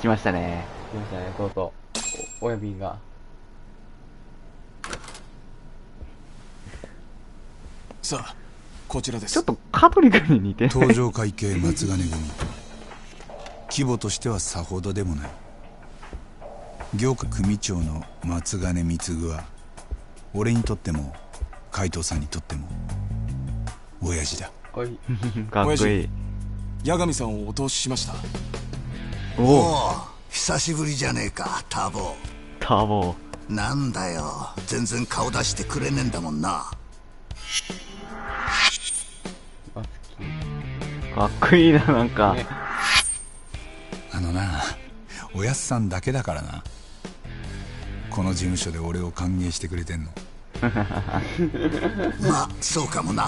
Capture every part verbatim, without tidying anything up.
来ましたね。 来ましたね、とうとう。お親便が。 さあ、こちらです。 ちょっと香取君に似てない？ 登場会計松金組。規模としてはさほどでもない。業界組長の松金貢は俺にとっても海藤さんにとっても親父だ。 おい。 かっこいい。 八神さんをお通ししました。 おお、久しぶりじゃねえか、ターボ。 ターボなんだよ、全然顔出してくれねえんだもんな。 かっこいいな、なんか、ね、 あのな、おやっさんだけだからな、この事務所で俺を歓迎してくれてんの。 まあそうかもな。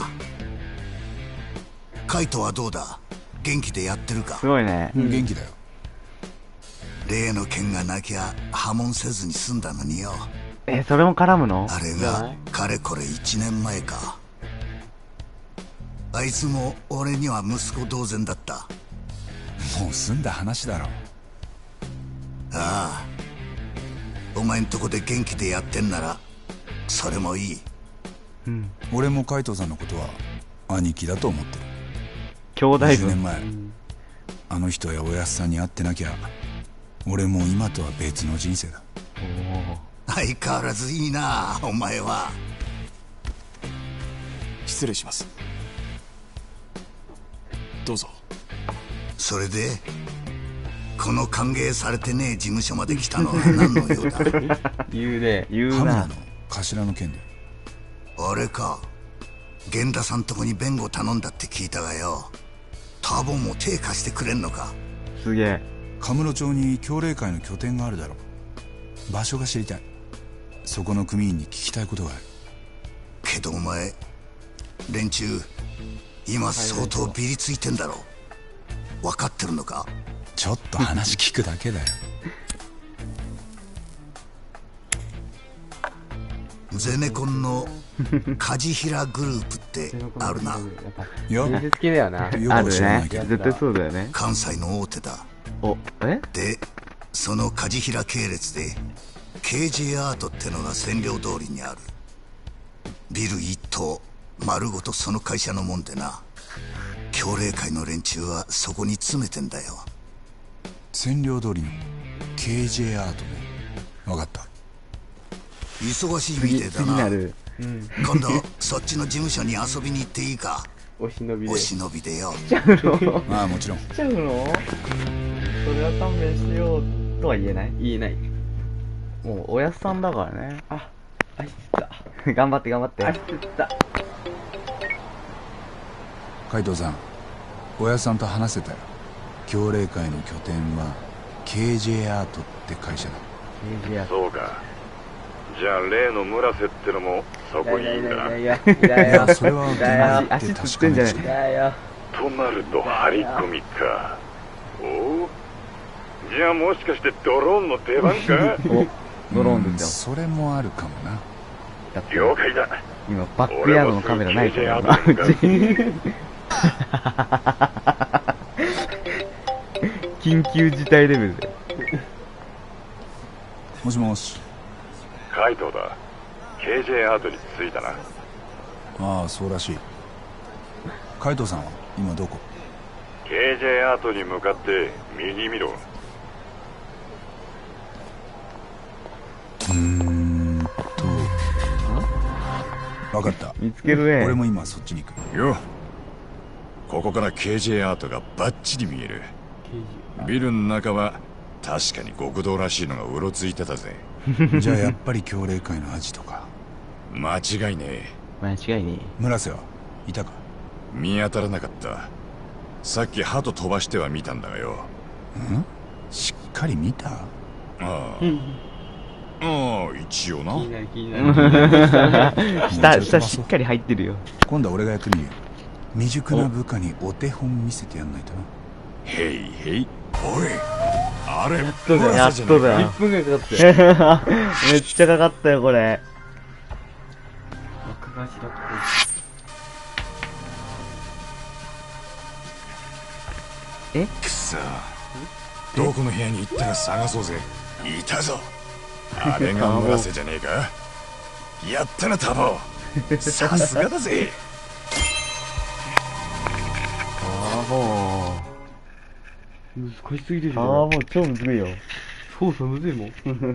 カイトはどうだ、元気でやってるか？ すごいね、 うん、元気だよ。 例の件がなきゃ破門せずに済んだのによ。 え、それも絡むの？ あれがかれこれいちねんまえか。あいつも俺には息子同然だった。 もう済んだ話だろ。 ああ、お前んとこで元気でやってんならそれもいい。 うん、俺も海藤さんのことは兄貴だと思ってる。 兄弟分。 にじゅうねんまえ、うん、あの人やおやっさんに会ってなきゃ俺も今とは別の人生だ。 お相変わらずいいなお前は。 失礼します。どうぞ。 それでこの歓迎されてねえ事務所まで来たのは何の用だ？ 言うね、言うな。 カメラの頭の件で。 あれか、源田さんとこに弁護頼んだって聞いたがよ。ターボも手貸してくれんのか？ すげえ。 カムロ町に協励会の拠点があるだろう。場所が知りたい。そこの組員に聞きたいことがある。 けどお前連中今相当ビリついてんだろ。分かってるのか？ ちょっと話聞くだけだよ。 ゼネコンの梶平グループってあるな。 いや、 好きだよな。 あるね、絶対そうだよね。 関西の大手だ。 お、え？ で、その梶平系列で ケージェー アートってのが占領通りにある。ビル一棟丸ごとその会社のもんでな。協励会の連中はそこに詰めてんだよ。 占領通りの ケージェー アートね。分かった。 忙しいみてえだな。 なる、 うん、今度そっちの事務所に遊びに行っていいか？ お忍びで。 お忍びでよ。 しちゃうの？ まあもちろん。 しちゃうの？それは勘弁しようとは言えない？ 言えない。 もうおやっさんだからね。 あ、足つった。 頑張って頑張って。 足つった。 海藤さん、おやっさんと話せたよ。協励会の拠点は ケージェー アートって会社だ。 ケージェー アート。 そうか。じゃあ例の村瀬ってのもそこにいいんだ。 いやいや、 それは足つってんじゃない。 となると張り込みか。おお。じゃあもしかしてドローンの出番か？ お、ドローンですよ。それもあるかもな。 了解だ。 今バックヤードのカメラないからな。うち。緊急事態レベルで。 もしもし。 カイトだ。ケージェー アートに着いたな。 ああ、そうらしい。海藤さんは今どこ？ ケージェー アートに向かって右見ろ。 うーんと分かった。 見つけるね。 俺も今そっちに行くよ。ここから ケージェー アートがバッチリ見える。ビルの中は確かに極道らしいのがうろついてたぜ。 じゃあやっぱり協励会のアジトか。 間違いねえ。 間違いねえ。 村瀬はいたか？ 見当たらなかった。さっき鳩飛ばしては見たんだがよ。 ん？しっかり見た？ああ。ああ、一応な。 気になる気になる。 下、下しっかり入ってるよ。 今度は俺がやってみるよ。未熟な部下にお手本見せてやんないとな。 へいへい。おい、あれやっとだよ。やっとだよ。 いっぷんぐらいかかってめっちゃかかったよこれ。 録画しろって。 え？ くそ。 どこの部屋に行ったか探そうぜ。いたぞ。あれが村瀬じゃねえか。やったなタボ。さすがだぜ。 ああ、もう。難しすぎるでしああ、 ょ。 もう超むずいよ。 操作むずいもん。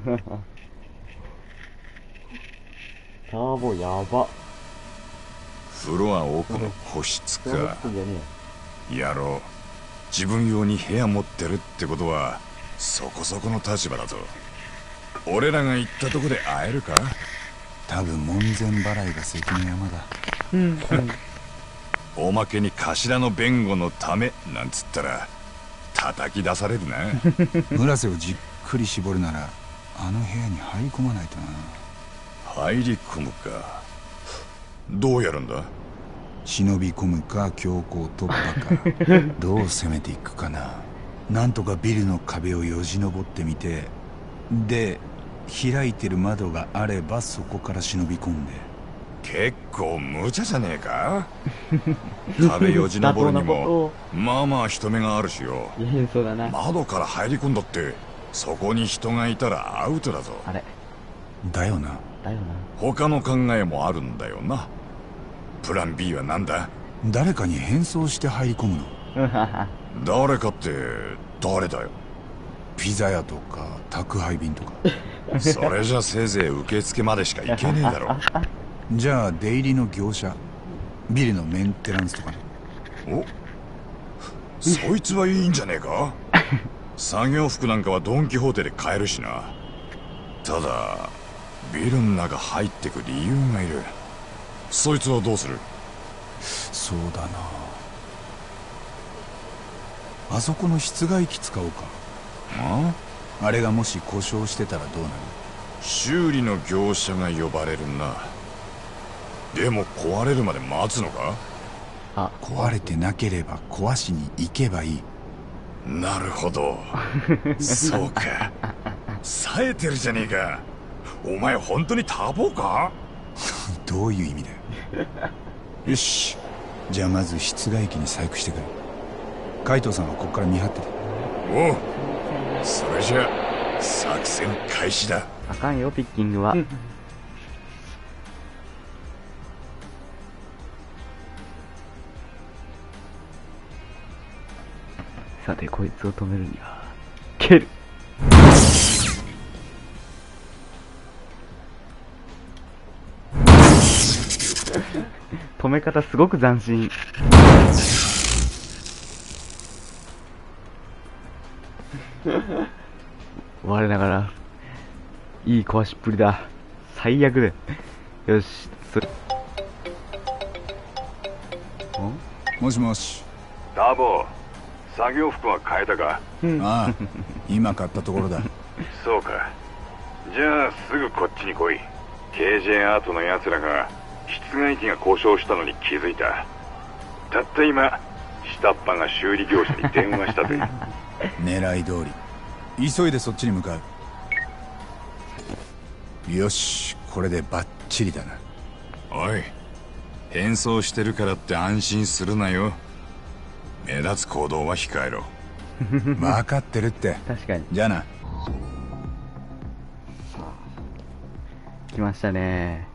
ターボやば。 フロア奥の個室そういうか。 ことじゃねやろう。自分用に部屋持ってるってことはそこそこの立場だぞ。俺らが行ったとこで会えるか。 多分門前払いが関の山だ。 おまけに頭の弁護のためなんつったら叩き出されるな。 村瀬をじっくり絞るならあの部屋に入り込まないとな。 入り込むか。どうやるんだ。 忍び込むか強行突破か。どう攻めていくかな。なんとかビルの壁をよじ登ってみて、で開いてる窓があればそこから忍び込んで。 結構無茶じゃねえか。壁よじ登るにもまあまあ人目があるしよ。 いや、そうだな。 窓から入り込んだってそこに人がいたらアウトだぞ。 あれだよな。 だよな。 他の考えもあるんだよな。プラン ビー は何だ。 誰かに変装して入り込むの。 誰かって誰だよ。 ピザ屋とか宅配便とか。 それじゃせいぜい受付までしか行けねえだろ。 じゃあ出入りの業者、ビルのメンテナンスとかね。 お、そいつはいいんじゃねえか。作業服なんかはドン・キホーテで買えるしな。ただビルの中入ってく理由がいる。そいつはどうする。 そうだな。あそこの室外機使おうか。 ああれがもし故障してたらどうなる。 修理の業者が呼ばれるな。でも壊れるまで待つのか。 壊れてなければ壊しに行けばいい。 なるほど。そうか。冴えてるじゃねえか。お前本当にターボか。 どういう意味だよ。よし、じゃあまず室外機に細工してくる。海藤さんはここから見張ってて。 おう、それじゃ作戦開始だ。 あかんよ、ピッキングは。さて、こいつを止めるには蹴る。止め方すごく斬新。我ながらいい壊しっぷりだ。最悪で。よし、それ。 もしもし。 ターボ、作業服は変えたか。 ああ、今買ったところだ。 そうか。じゃあすぐこっちに来い。 ケージェー アートの奴らが室外機が故障したのに気づいた。たった今下っ端が修理業者に電話したぜ。 狙い通り。急いでそっちに向かう。よし、これでバッチリだな。 おい、変装してるからって安心するなよ。目立つ行動は控えろ。 分かってるって。 確かに。 じゃあな。 来ましたね。